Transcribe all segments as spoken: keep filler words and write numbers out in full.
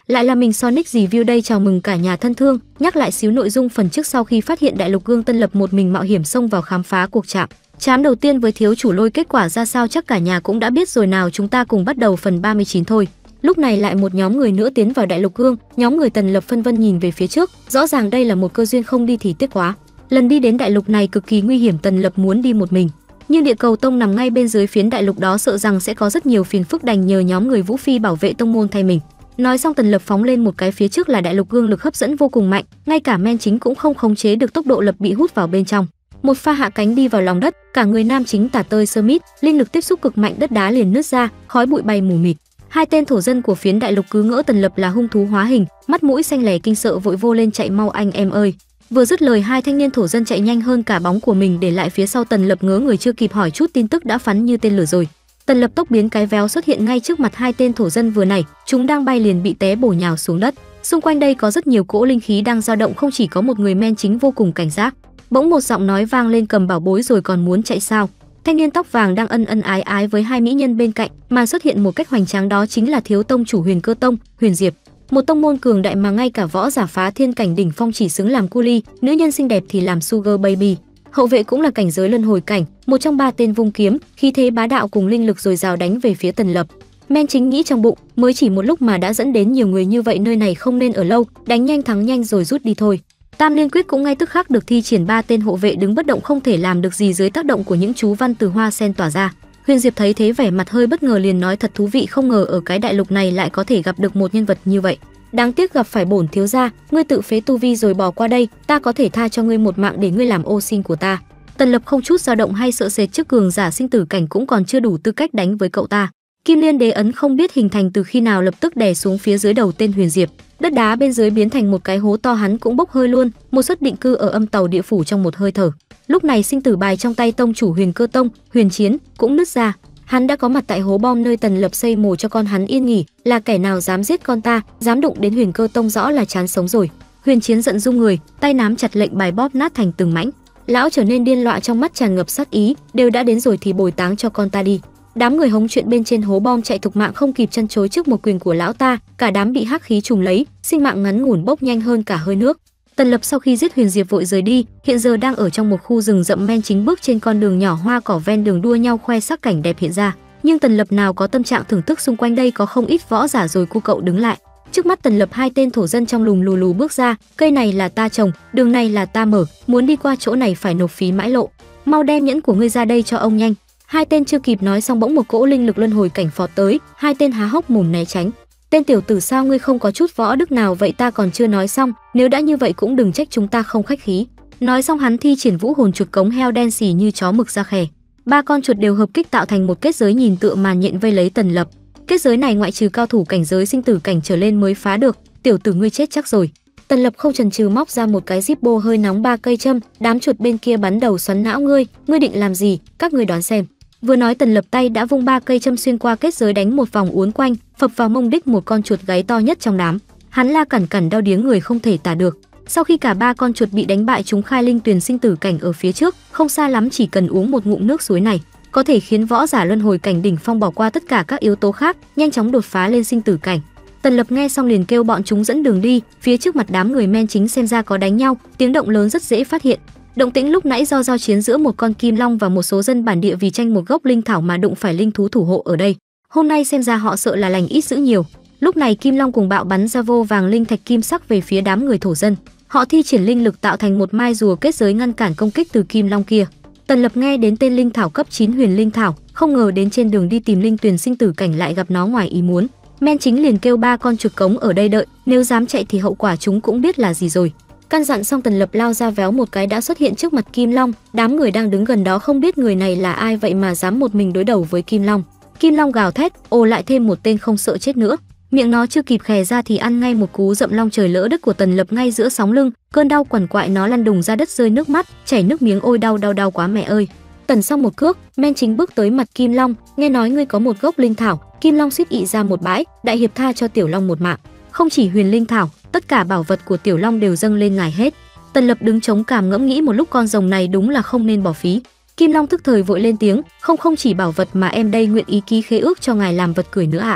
Lại là mình Sonic Review đây, chào mừng cả nhà thân thương. Nhắc lại xíu nội dung phần trước, sau khi phát hiện Đại Lục Gương Tân Lập một mình mạo hiểm xông vào khám phá cuộc chạm trán đầu tiên với thiếu chủ Lôi, kết quả ra sao chắc cả nhà cũng đã biết rồi, nào chúng ta cùng bắt đầu phần ba mươi chín thôi. Lúc này lại một nhóm người nữa tiến vào Đại Lục Gương, nhóm người Tần Lập phân vân nhìn về phía trước, rõ ràng đây là một cơ duyên, không đi thì tiếc quá. Lần đi đến đại lục này cực kỳ nguy hiểm, Tần Lập muốn đi một mình, nhưng địa cầu tông nằm ngay bên dưới phiến đại lục đó, sợ rằng sẽ có rất nhiều phiền phức, đành nhờ nhóm người Vũ Phi bảo vệ tông môn thay mình. Nói xong Tần Lập phóng lên một cái, phía trước là Đại Lục Gương, lực hấp dẫn vô cùng mạnh, ngay cả men chính cũng không khống chế được tốc độ, Lập bị hút vào bên trong. Một pha hạ cánh đi vào lòng đất, cả người nam chính tả tơi sơ mít, linh lực tiếp xúc cực mạnh, đất đá liền nứt ra, khói bụi bay mù mịt. Hai tên thổ dân của phiến đại lục cứ ngỡ Tần Lập là hung thú hóa hình, mắt mũi xanh lè kinh sợ vội vô lên, chạy mau anh em ơi. Vừa dứt lời, hai thanh niên thổ dân chạy nhanh hơn cả bóng của mình để lại phía sau. Tần Lập ngớ người, chưa kịp hỏi chút tin tức đã phắn như tên lửa rồi. Tần Lập tốc biến cái véo xuất hiện ngay trước mặt hai tên thổ dân vừa nãy, chúng đang bay liền bị té bổ nhào xuống đất. Xung quanh đây có rất nhiều cỗ linh khí đang dao động, không chỉ có một người men chính vô cùng cảnh giác. Bỗng một giọng nói vang lên, cầm bảo bối rồi còn muốn chạy sao? Thanh niên tóc vàng đang ân ân ái ái với hai mỹ nhân bên cạnh, mà xuất hiện một cách hoành tráng, đó chính là thiếu tông chủ Huyền Cơ Tông, Huyền Diệp. Một tông môn cường đại mà ngay cả võ giả phá thiên cảnh đỉnh phong chỉ xứng làm cu ly, nữ nhân xinh đẹp thì làm sugar baby. Hậu vệ cũng là cảnh giới luân hồi cảnh, một trong ba tên vung kiếm, khí thế bá đạo cùng linh lực dồi dào đánh về phía Tần Lập. Men chính nghĩ trong bụng, mới chỉ một lúc mà đã dẫn đến nhiều người như vậy, nơi này không nên ở lâu, đánh nhanh thắng nhanh rồi rút đi thôi. Tam Liên Quyết cũng ngay tức khắc được thi triển, ba tên hộ vệ đứng bất động không thể làm được gì dưới tác động của những chú văn từ hoa sen tỏa ra. Huyền Diệp thấy thế vẻ mặt hơi bất ngờ, liền nói thật thú vị, không ngờ ở cái đại lục này lại có thể gặp được một nhân vật như vậy. Đáng tiếc gặp phải bổn thiếu gia, ngươi tự phế tu vi rồi bỏ qua đây, ta có thể tha cho ngươi một mạng để ngươi làm ô xin của ta. Tần Lập không chút dao động hay sợ sệt trước cường giả sinh tử cảnh, cũng còn chưa đủ tư cách đánh với cậu ta. Kim Liên Đế ấn không biết hình thành từ khi nào lập tức đè xuống phía dưới đầu tên Huyền Diệp. Đất đá bên dưới biến thành một cái hố to, hắn cũng bốc hơi luôn, một suất định cư ở âm tàu địa phủ trong một hơi thở. Lúc này sinh tử bài trong tay tông chủ Huyền Cơ Tông, Huyền Chiến cũng nứt ra. Hắn đã có mặt tại hố bom nơi Tần Lập xây mồ cho con hắn yên nghỉ, là kẻ nào dám giết con ta, dám đụng đến Huyền Cơ Tông rõ là chán sống rồi. Huyền Chiến giận rung người, tay nắm chặt lệnh bài bóp nát thành từng mảnh. Lão trở nên điên loạn, trong mắt tràn ngập sát ý, đều đã đến rồi thì bồi táng cho con ta đi. Đám người hống chuyện bên trên hố bom chạy thục mạng không kịp chân chối trước một quyền của lão ta, cả đám bị hắc khí trùm lấy, sinh mạng ngắn ngủn bốc nhanh hơn cả hơi nước. Tần Lập sau khi giết Huyền Diệp vội rời đi, hiện giờ đang ở trong một khu rừng rậm, men chính bước trên con đường nhỏ, hoa cỏ ven đường đua nhau khoe sắc cảnh đẹp hiện ra. Nhưng Tần Lập nào có tâm trạng thưởng thức, xung quanh đây có không ít võ giả rồi cu cậu đứng lại. Trước mắt Tần Lập hai tên thổ dân trong lùm lù lù bước ra, cây này là ta trồng, đường này là ta mở, muốn đi qua chỗ này phải nộp phí mãi lộ. Mau đem nhẫn của ngươi ra đây cho ông nhanh. Hai tên chưa kịp nói xong bỗng một cỗ linh lực luân hồi cảnh phọt tới, hai tên há hốc mồm né tránh. Tên tiểu tử, sao ngươi không có chút võ đức nào vậy? Ta còn chưa nói xong, nếu đã như vậy cũng đừng trách chúng ta không khách khí. Nói xong hắn thi triển vũ hồn chuột cống heo đen xì như chó mực ra khè. Ba con chuột đều hợp kích tạo thành một kết giới nhìn tựa màn nhện vây lấy Tần Lập. Kết giới này ngoại trừ cao thủ cảnh giới sinh tử cảnh trở lên mới phá được, tiểu tử ngươi chết chắc rồi. Tần Lập không chần chừ móc ra một cái Zippo hơi nóng, ba cây châm, đám chuột bên kia bắn đầu xoắn não. Ngươi, ngươi định làm gì? Các ngươi đoán xem. Vừa nói Tần Lập tay đã vung ba cây châm xuyên qua kết giới, đánh một vòng uốn quanh, phập vào mông đích một con chuột gáy to nhất trong đám. Hắn la cẩn cẩn đau điếng người không thể tả được. Sau khi cả ba con chuột bị đánh bại, chúng khai linh tuyền sinh tử cảnh ở phía trước, không xa lắm, chỉ cần uống một ngụm nước suối này có thể khiến võ giả luân hồi cảnh đỉnh phong bỏ qua tất cả các yếu tố khác, nhanh chóng đột phá lên sinh tử cảnh. Tần Lập nghe xong liền kêu bọn chúng dẫn đường đi, phía trước mặt đám người men chính xem ra có đánh nhau, tiếng động lớn rất dễ phát hiện. Động tĩnh lúc nãy do giao chiến giữa một con kim long và một số dân bản địa vì tranh một gốc linh thảo mà đụng phải linh thú thủ hộ ở đây. Hôm nay xem ra họ sợ là lành ít dữ nhiều. Lúc này kim long cùng bạo bắn ra vô vàng linh thạch kim sắc về phía đám người thổ dân. Họ thi triển linh lực tạo thành một mai rùa kết giới ngăn cản công kích từ kim long kia. Tần Lập nghe đến tên linh thảo cấp chín huyền linh thảo, không ngờ đến trên đường đi tìm linh tuyền sinh tử cảnh lại gặp nó ngoài ý muốn. Men chính liền kêu ba con chuột cống ở đây đợi, nếu dám chạy thì hậu quả chúng cũng biết là gì rồi. Căn dặn xong Tần Lập lao ra véo một cái đã xuất hiện trước mặt Kim Long. Đám người đang đứng gần đó không biết người này là ai vậy mà dám một mình đối đầu với Kim Long. Kim Long gào thét, ồ lại thêm một tên không sợ chết nữa. Miệng nó chưa kịp khè ra thì ăn ngay một cú dậm long trời lỡ đất của Tần Lập ngay giữa sóng lưng. Cơn đau quằn quại, nó lăn đùng ra đất rơi nước mắt, chảy nước miếng, ôi đau đau đau quá mẹ ơi. Tần xong một cước, men chính bước tới mặt Kim Long, nghe nói ngươi có một gốc linh thảo. Kim Long suýt ị ra một bãi, đại hiệp tha cho Tiểu Long một mạng. Không chỉ huyền linh thảo, tất cả bảo vật của Tiểu Long đều dâng lên ngài hết. Tần Lập đứng chống cằm ngẫm nghĩ một lúc, con rồng này đúng là không nên bỏ phí. Kim Long tức thời vội lên tiếng, không không chỉ bảo vật mà em đây nguyện ý ký khế ước cho ngài làm vật cưỡi nữa ạ. À.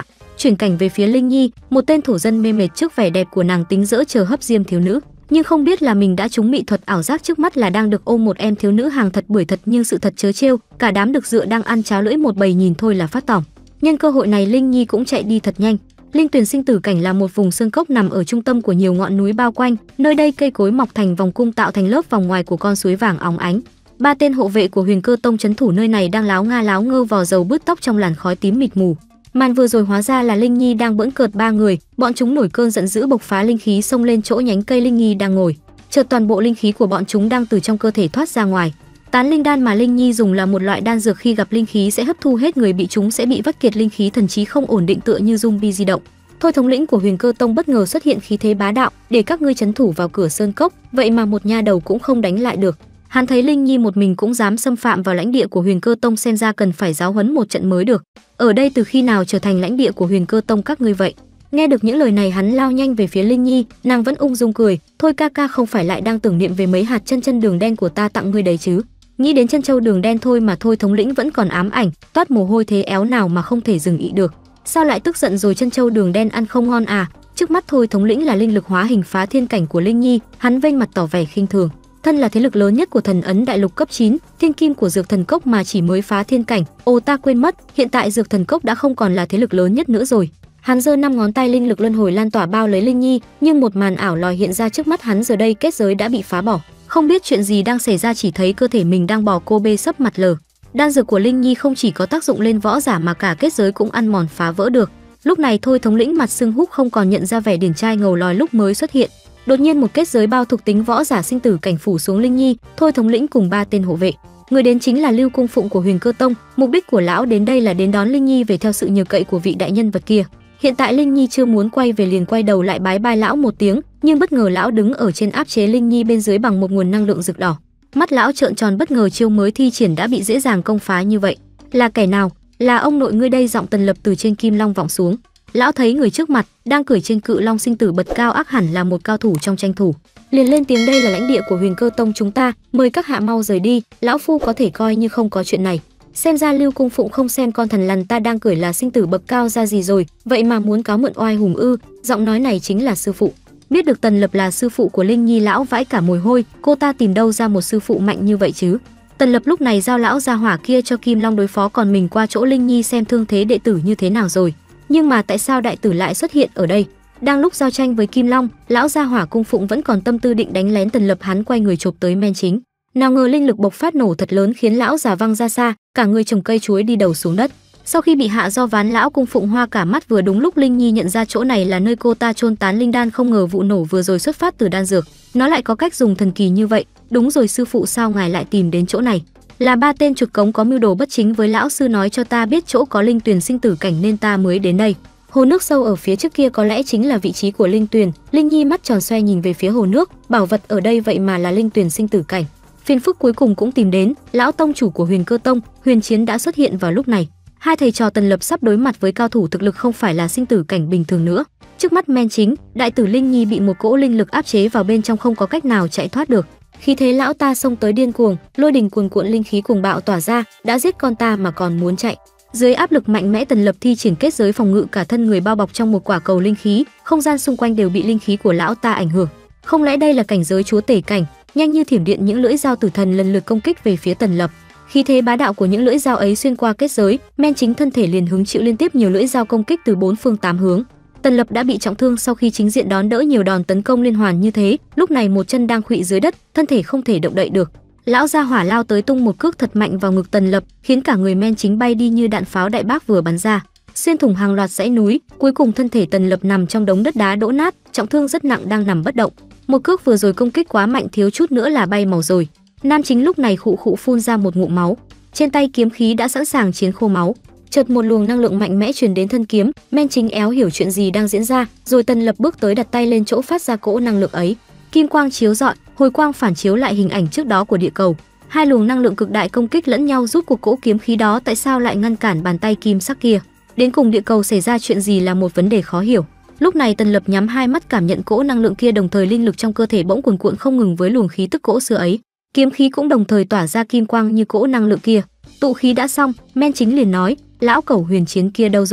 chuyển cảnh về phía Linh Nhi, một tên thổ dân mê mệt trước vẻ đẹp của nàng tính dỡ chờ hấp diêm thiếu nữ, nhưng không biết là mình đã trúng mỹ thuật ảo giác trước mắt là đang được ôm một em thiếu nữ hàng thật bưởi thật, nhưng sự thật chớ trêu, cả đám được dựa đang ăn cháo lưỡi một bầy nhìn thôi là phát tỏng. Nhân cơ hội này Linh Nhi cũng chạy đi thật nhanh. Linh Tuyền sinh tử cảnh là một vùng sơn cốc nằm ở trung tâm của nhiều ngọn núi bao quanh, nơi đây cây cối mọc thành vòng cung tạo thành lớp vòng ngoài của con suối vàng óng ánh. Ba tên hộ vệ của Huyền Cơ Tông trấn thủ nơi này đang láo nga láo ngơ vò dầu bứt tóc trong làn khói tím mịt mù. Màn vừa rồi hóa ra là Linh Nhi đang bỡn cợt ba người, bọn chúng nổi cơn giận dữ bộc phá linh khí xông lên chỗ nhánh cây Linh Nhi đang ngồi. Chợt toàn bộ linh khí của bọn chúng đang từ trong cơ thể thoát ra ngoài. Tán linh đan mà Linh Nhi dùng là một loại đan dược khi gặp linh khí sẽ hấp thu hết người bị chúng sẽ bị vắt kiệt linh khí, thần trí không ổn định tựa như zombie di động. Thôi thống lĩnh của Huyền Cơ Tông bất ngờ xuất hiện khí thế bá đạo, để các ngươi trấn thủ vào cửa sơn cốc, vậy mà một nha đầu cũng không đánh lại được. Hắn thấy Linh Nhi một mình cũng dám xâm phạm vào lãnh địa của Huyền Cơ Tông, xem ra cần phải giáo huấn một trận mới được. Ở đây từ khi nào trở thành lãnh địa của Huyền Cơ Tông các ngươi vậy? Nghe được những lời này hắn lao nhanh về phía Linh Nhi, nàng vẫn ung dung cười, thôi ca ca không phải lại đang tưởng niệm về mấy hạt chân chân đường đen của ta tặng ngươi đấy chứ? Nghĩ đến chân châu đường đen thôi mà Thôi thống lĩnh vẫn còn ám ảnh, toát mồ hôi thế éo nào mà không thể dừng ý được. Sao lại tức giận rồi, chân châu đường đen ăn không ngon à? Trước mắt Thôi thống lĩnh là linh lực hóa hình phá thiên cảnh của Linh Nhi, hắn vênh mặt tỏ vẻ khinh thường. Thân là thế lực lớn nhất của thần ấn đại lục cấp chín, thiên kim của dược thần cốc mà chỉ mới phá thiên cảnh, ồ ta quên mất, hiện tại dược thần cốc đã không còn là thế lực lớn nhất nữa rồi. Hắn giơ năm ngón tay, linh lực luân hồi lan tỏa bao lấy Linh Nhi, nhưng một màn ảo lòi hiện ra trước mắt hắn, giờ đây kết giới đã bị phá bỏ. Không biết chuyện gì đang xảy ra, chỉ thấy cơ thể mình đang bò cô bê sấp mặt lờ. Đan dược của Linh Nhi không chỉ có tác dụng lên võ giả mà cả kết giới cũng ăn mòn phá vỡ được. Lúc này Thôi thống lĩnh mặt sưng húp không còn nhận ra vẻ điển trai ngầu lòi lúc mới xuất hiện. Đột nhiên một kết giới bao thuộc tính võ giả sinh tử cảnh phủ xuống Linh Nhi, Thôi thống lĩnh cùng ba tên hộ vệ. Người đến chính là Lưu Cung Phụng của Huyền Cơ Tông, mục đích của lão đến đây là đến đón Linh Nhi về theo sự nhờ cậy của vị đại nhân vật kia. Hiện tại Linh Nhi chưa muốn quay về liền quay đầu lại bái bai lão một tiếng, nhưng bất ngờ lão đứng ở trên áp chế Linh Nhi bên dưới bằng một nguồn năng lượng rực đỏ. Mắt lão trợn tròn, bất ngờ chiêu mới thi triển đã bị dễ dàng công phá như vậy. Là kẻ nào? Là ông nội ngươi đây, giọng Tần Lập từ trên kim long vọng xuống. Lão thấy người trước mặt đang cười trên cự long sinh tử bật cao ác hẳn là một cao thủ trong tranh thủ, liền lên tiếng, đây là lãnh địa của Huyền Cơ Tông chúng ta, mời các hạ mau rời đi, lão phu có thể coi như không có chuyện này. Xem ra Lưu Cung Phụng không xem con thần lằn ta đang cười là sinh tử bậc cao ra gì rồi, vậy mà muốn cáo mượn oai hùng ư? Giọng nói này chính là sư phụ. Biết được Tần Lập là sư phụ của Linh Nhi, lão vãi cả mồ hôi, cô ta tìm đâu ra một sư phụ mạnh như vậy chứ? Tần Lập lúc này giao lão gia hỏa kia cho Kim Long đối phó, còn mình qua chỗ Linh Nhi xem thương thế đệ tử như thế nào rồi. Nhưng mà tại sao đại tử lại xuất hiện ở đây? Đang lúc giao tranh với Kim Long, lão gia hỏa Cung Phụng vẫn còn tâm tư định đánh lén Tần Lập, hắn quay người chộp tới men chính. Nào ngờ linh lực bộc phát nổ thật lớn khiến lão già văng ra xa, cả người trồng cây chuối đi đầu xuống đất. Sau khi bị hạ do ván, lão Cung Phụng hoa cả mắt, vừa đúng lúc Linh Nhi nhận ra chỗ này là nơi cô ta chôn tán linh đan, không ngờ vụ nổ vừa rồi xuất phát từ đan dược, nó lại có cách dùng thần kỳ như vậy. Đúng rồi sư phụ, sao ngài lại tìm đến chỗ này? Là ba tên chuột cống có mưu đồ bất chính với lão sư nói cho ta biết chỗ có linh tuyền sinh tử cảnh nên ta mới đến đây. Hồ nước sâu ở phía trước kia có lẽ chính là vị trí của linh tuyền. Linh Nhi mắt tròn xoe nhìn về phía hồ nước, bảo vật ở đây vậy mà là linh tuyền sinh tử cảnh. Phiền phức cuối cùng cũng tìm đến, lão tông chủ của Huyền Cơ Tông, Huyền Chiến đã xuất hiện vào lúc này. Hai thầy trò Tần Lập sắp đối mặt với cao thủ thực lực không phải là sinh tử cảnh bình thường nữa. Trước mắt men chính, đại tử Linh Nhi bị một cỗ linh lực áp chế vào bên trong, không có cách nào chạy thoát được. Khi thế lão ta xông tới điên cuồng, lôi đình cuồn cuộn linh khí cuồng bạo tỏa ra, đã giết con ta mà còn muốn chạy. Dưới áp lực mạnh mẽ, Tần Lập thi triển kết giới phòng ngự, cả thân người bao bọc trong một quả cầu linh khí, không gian xung quanh đều bị linh khí của lão ta ảnh hưởng. Không lẽ đây là cảnh giới chúa tể cảnh? Nhanh như thiểm điện, những lưỡi dao tử thần lần lượt công kích về phía Tần Lập. Khi thế bá đạo của những lưỡi dao ấy xuyên qua kết giới, men chính thân thể liền hứng chịu liên tiếp nhiều lưỡi dao công kích từ bốn phương tám hướng. Tần Lập đã bị trọng thương sau khi chính diện đón đỡ nhiều đòn tấn công liên hoàn như thế, lúc này một chân đang khuỵu dưới đất, thân thể không thể động đậy được. Lão gia hỏa lao tới tung một cước thật mạnh vào ngực Tần Lập, khiến cả người men chính bay đi như đạn pháo đại bác vừa bắn ra, xuyên thủng hàng loạt dãy núi. Cuối cùng thân thể Tần Lập nằm trong đống đất đá đổ nát, trọng thương rất nặng, đang nằm bất động. Một cước vừa rồi công kích quá mạnh, thiếu chút nữa là bay màu rồi. Nam chính lúc này khụ khụ phun ra một ngụm máu, trên tay kiếm khí đã sẵn sàng chiến khô máu. Chợt một luồng năng lượng mạnh mẽ truyền đến thân kiếm, men chính éo hiểu chuyện gì đang diễn ra, rồi Tần Lập bước tới đặt tay lên chỗ phát ra cỗ năng lượng ấy. Kim quang chiếu rọi, hồi quang phản chiếu lại hình ảnh trước đó của địa cầu. Hai luồng năng lượng cực đại công kích lẫn nhau, rút cuộc cỗ kiếm khí đó tại sao lại ngăn cản bàn tay kim sắc kia. Đến cùng địa cầu xảy ra chuyện gì là một vấn đề khó hiểu. Lúc này Tần Lập nhắm hai mắt cảm nhận cỗ năng lượng kia, đồng thời linh lực trong cơ thể bỗng cuồn cuộn không ngừng với luồng khí tức cỗ xưa ấy. Kiếm khí cũng đồng thời tỏa ra kim quang như cỗ năng lượng kia. Tụ khí đã xong, men chính liền nói, lão cẩu Huyền Chiến kia đâu rồi?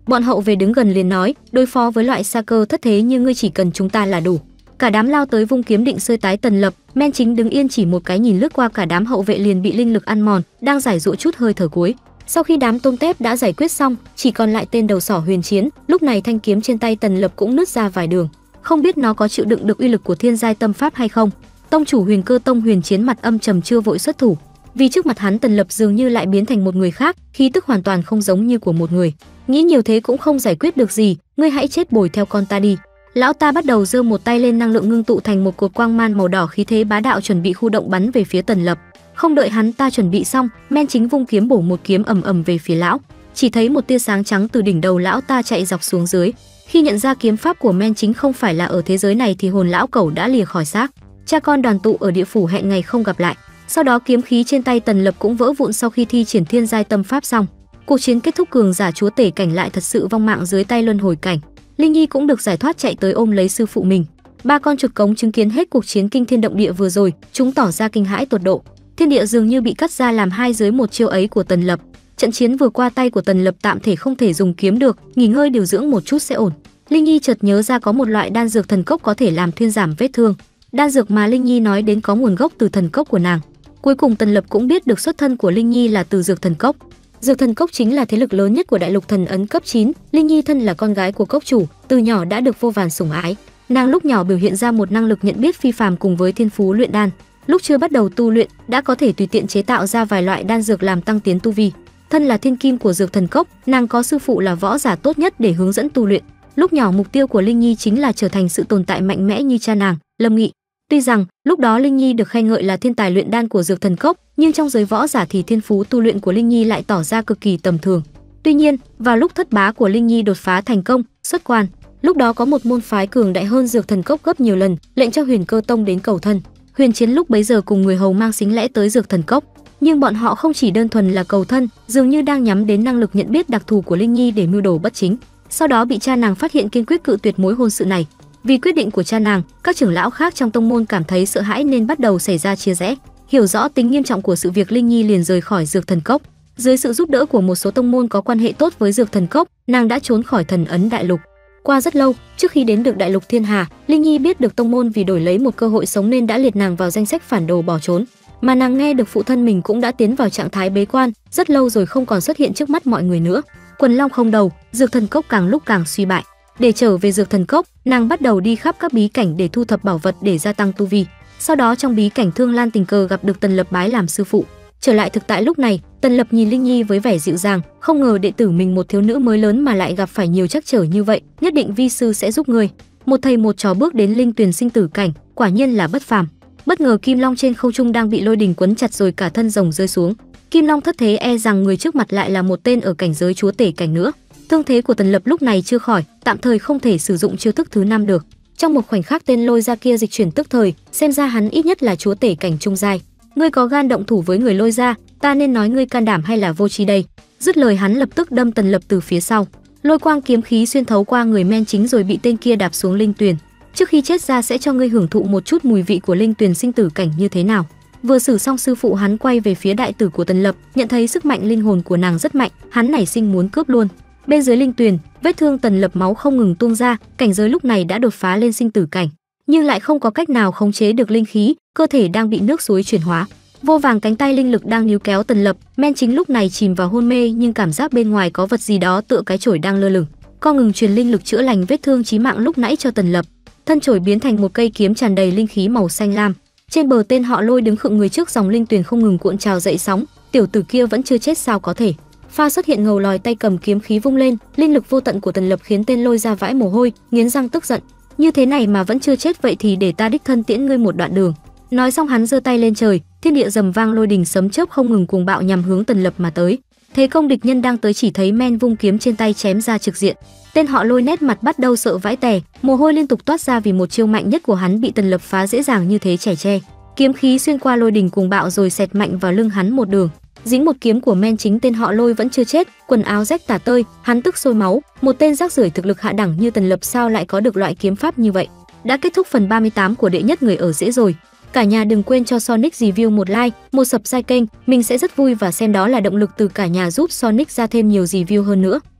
Bọn hậu về đứng gần liền nói, đối phó với loại sa cơ thất thế như ngươi chỉ cần chúng ta là đủ. Cả đám lao tới vung kiếm định sơi tái Tần Lập, Men Chính đứng yên chỉ một cái nhìn lướt qua cả đám hậu vệ liền bị linh lực ăn mòn, đang giải dụa chút hơi thở cuối. Sau khi đám tôm tép đã giải quyết xong, chỉ còn lại tên đầu sỏ Huyền Chiến, lúc này thanh kiếm trên tay Tần Lập cũng nứt ra vài đường, không biết nó có chịu đựng được uy lực của thiên giai tâm pháp hay không. Tông chủ Huyền Cơ Tông Huyền Chiến mặt âm trầm chưa vội xuất thủ, vì trước mặt hắn Tần Lập dường như lại biến thành một người khác, khí tức hoàn toàn không giống như của một người. Nghĩ nhiều thế cũng không giải quyết được gì, ngươi hãy chết bồi theo con ta đi. Lão ta bắt đầu giơ một tay lên, năng lượng ngưng tụ thành một cột quang man màu đỏ, khí thế bá đạo chuẩn bị khu động bắn về phía Tần Lập. Không đợi hắn ta chuẩn bị xong, Men Chính vung kiếm bổ một kiếm ầm ầm về phía lão. Chỉ thấy một tia sáng trắng từ đỉnh đầu lão ta chạy dọc xuống dưới. Khi nhận ra kiếm pháp của Men Chính không phải là ở thế giới này thì hồn lão cẩu đã lìa khỏi xác. Cha con đoàn tụ ở địa phủ hẹn ngày không gặp lại. Sau đó kiếm khí trên tay Tần Lập cũng vỡ vụn sau khi thi triển thiên giai tâm pháp xong. Cuộc chiến kết thúc, cường giả chúa tể cảnh lại thật sự vong mạng dưới tay luân hồi cảnh. Linh Nhi cũng được giải thoát chạy tới ôm lấy sư phụ mình. Ba con chuột cống chứng kiến hết cuộc chiến kinh thiên động địa vừa rồi, chúng tỏ ra kinh hãi tột độ. Thiên địa dường như bị cắt ra làm hai dưới một chiêu ấy của Tần Lập. Trận chiến vừa qua tay của Tần Lập tạm thể không thể dùng kiếm được, nghỉ ngơi điều dưỡng một chút sẽ ổn. Linh Nhi chợt nhớ ra có một loại đan dược thần cốc có thể làm thuyên giảm vết thương. Đan dược mà Linh Nhi nói đến có nguồn gốc từ thần cốc của nàng. Cuối cùng Tần Lập cũng biết được xuất thân của Linh Nhi là từ dược thần cốc. Dược thần cốc chính là thế lực lớn nhất của đại lục thần ấn cấp chín. Linh Nhi thân là con gái của cốc chủ, từ nhỏ đã được vô vàn sủng ái. Nàng lúc nhỏ biểu hiện ra một năng lực nhận biết phi phàm cùng với thiên phú luyện đan. Lúc chưa bắt đầu tu luyện đã có thể tùy tiện chế tạo ra vài loại đan dược làm tăng tiến tu vi. Thân là thiên kim của dược thần cốc, nàng có sư phụ là võ giả tốt nhất để hướng dẫn tu luyện. Lúc nhỏ mục tiêu của Linh Nhi chính là trở thành sự tồn tại mạnh mẽ như cha nàng, Lâm Nghị. Tuy rằng lúc đó Linh Nhi được khen ngợi là thiên tài luyện đan của dược thần cốc, nhưng trong giới võ giả thì thiên phú tu luyện của Linh Nhi lại tỏ ra cực kỳ tầm thường. Tuy nhiên, vào lúc thất bá của Linh Nhi đột phá thành công, xuất quan, lúc đó có một môn phái cường đại hơn dược thần cốc gấp nhiều lần, lệnh cho Huyền Cơ Tông đến cầu thân. Huyền Chiến lúc bấy giờ cùng người hầu mang xính lễ tới dược thần cốc, nhưng bọn họ không chỉ đơn thuần là cầu thân, dường như đang nhắm đến năng lực nhận biết đặc thù của Linh Nhi để mưu đồ bất chính. Sau đó bị cha nàng phát hiện, kiên quyết cự tuyệt mối hôn sự này. Vì quyết định của cha nàng, các trưởng lão khác trong tông môn cảm thấy sợ hãi nên bắt đầu xảy ra chia rẽ. Hiểu rõ tính nghiêm trọng của sự việc, Linh Nhi liền rời khỏi dược thần cốc. Dưới sự giúp đỡ của một số tông môn có quan hệ tốt với dược thần cốc, nàng đã trốn khỏi thần ấn đại lục. Qua rất lâu, trước khi đến được đại lục Thiên Hà, Linh Nhi biết được tông môn vì đổi lấy một cơ hội sống nên đã liệt nàng vào danh sách phản đồ bỏ trốn. Mà nàng nghe được phụ thân mình cũng đã tiến vào trạng thái bế quan, rất lâu rồi không còn xuất hiện trước mắt mọi người nữa. Quần long không đầu, dược thần cốc càng lúc càng suy bại. Để trở về dược thần cốc, nàng bắt đầu đi khắp các bí cảnh để thu thập bảo vật để gia tăng tu vi. Sau đó trong bí cảnh Thương Lan tình cờ gặp được Tần Lập bái làm sư phụ. Trở lại thực tại lúc này, Tần Lập nhìn Linh Nhi với vẻ dịu dàng, không ngờ đệ tử mình một thiếu nữ mới lớn mà lại gặp phải nhiều trắc trở như vậy, nhất định vi sư sẽ giúp ngươi. Một thầy một trò bước đến linh tuyền sinh tử cảnh, quả nhiên là bất phàm. Bất ngờ Kim Long trên không trung đang bị lôi đình quấn chặt rồi cả thân rồng rơi xuống. Kim Long thất thế, e rằng người trước mặt lại là một tên ở cảnh giới chúa tể cảnh nữa. Thương thế của Tần Lập lúc này chưa khỏi, tạm thời không thể sử dụng chiêu thức thứ năm được. Trong một khoảnh khắc tên lôi gia kia dịch chuyển tức thời, xem ra hắn ít nhất là chúa tể cảnh trung giai. Ngươi có gan động thủ với người lôi gia, ta nên nói ngươi can đảm hay là vô tri đây? Dứt lời hắn lập tức đâm Tần Lập từ phía sau. Lôi quang kiếm khí xuyên thấu qua người Men Chính rồi bị tên kia đạp xuống linh tuyền. Trước khi chết ra sẽ cho ngươi hưởng thụ một chút mùi vị của linh tuyền sinh tử cảnh như thế nào. Vừa xử xong, sư phụ hắn quay về phía đại tử của Tần Lập, nhận thấy sức mạnh linh hồn của nàng rất mạnh, hắn nảy sinh muốn cướp luôn. Bên dưới linh tuyền, vết thương Tần Lập máu không ngừng tuôn ra, cảnh giới lúc này đã đột phá lên sinh tử cảnh, nhưng lại không có cách nào khống chế được linh khí, cơ thể đang bị nước suối chuyển hóa. Vô vàng cánh tay linh lực đang níu kéo Tần Lập, Men Chính lúc này chìm vào hôn mê, nhưng cảm giác bên ngoài có vật gì đó tựa cái chổi đang lơ lửng, co ngừng truyền linh lực chữa lành vết thương chí mạng lúc nãy cho Tần Lập. Thân chổi biến thành một cây kiếm tràn đầy linh khí màu xanh lam. Trên bờ tên họ Lôi đứng khựng người trước dòng linh tuyền không ngừng cuộn trào dậy sóng, tiểu tử kia vẫn chưa chết sao có thể. Pha xuất hiện ngầu lòi tay cầm kiếm khí vung lên, linh lực vô tận của Tần Lập khiến tên Lôi ra vãi mồ hôi, nghiến răng tức giận. Như thế này mà vẫn chưa chết, vậy thì để ta đích thân tiễn ngươi một đoạn đường. Nói xong hắn giơ tay lên trời, thiên địa rầm vang, lôi đình sấm chớp không ngừng cuồng bạo nhằm hướng Tần Lập mà tới. Thế công địch nhân đang tới, chỉ thấy Men vung kiếm trên tay chém ra trực diện. Tên họ Lôi nét mặt bắt đầu sợ vãi tè, mồ hôi liên tục toát ra vì một chiêu mạnh nhất của hắn bị Tần Lập phá dễ dàng như thế chảy tre. Kiếm khí xuyên qua lôi đình cuồng bạo rồi xẹt mạnh vào lưng hắn một đường. Dính một kiếm của Men Chính, tên họ Lôi vẫn chưa chết, quần áo rách tả tơi, hắn tức sôi máu. Một tên rác rưởi thực lực hạ đẳng như Tần Lập sao lại có được loại kiếm pháp như vậy? Đã kết thúc phần ba mươi tám của đệ nhất người ở rễ rồi. Cả nhà đừng quên cho Sonic Review một like, một subscribe kênh, mình sẽ rất vui và xem đó là động lực từ cả nhà giúp Sonic ra thêm nhiều review hơn nữa.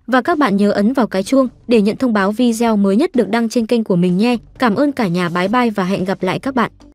Và các bạn nhớ ấn vào cái chuông để nhận thông báo video mới nhất được đăng trên kênh của mình nhé. Cảm ơn cả nhà, bye bye và hẹn gặp lại các bạn.